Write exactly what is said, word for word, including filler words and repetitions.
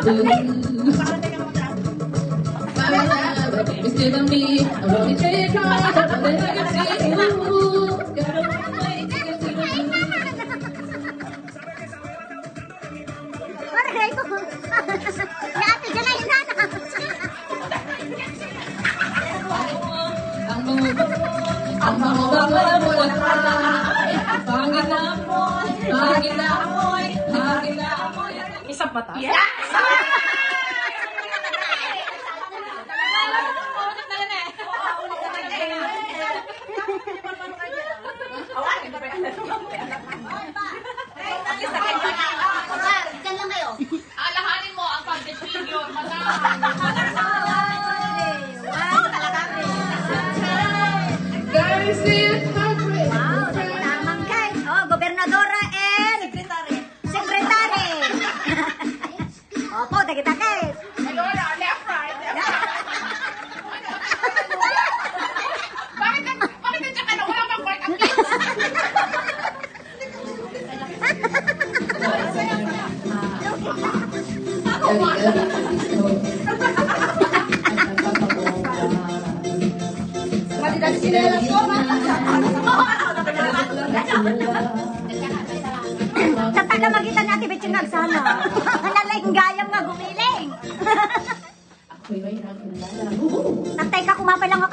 Baby, still on me. I want to take her, but then I can see you. Gotta wait to get to the Aray ko. Ya, ate, dyan na yung nana. Ang mga ang mga bango mo pangin na amoy, pangin na amoy, pangin na amoy. Isa pa ta? Yeah! Diyan lang kayo. Alahanin mo ang pag-figure, Guys, it's heartbreak. Wow, tamang guys. Oh, gobernadora and secretary. Secretary. Opo, kita guys. Left, right, left. Bakit bakit nandiyan ka na wala bang part of it? Mati-dati sinelas ko. Sa tagamagitan natin, bitch yung nagsama. Nalaing gayang nga gumiling. Ako'y may nakilala. Nagtay ka, kumapay lang ako.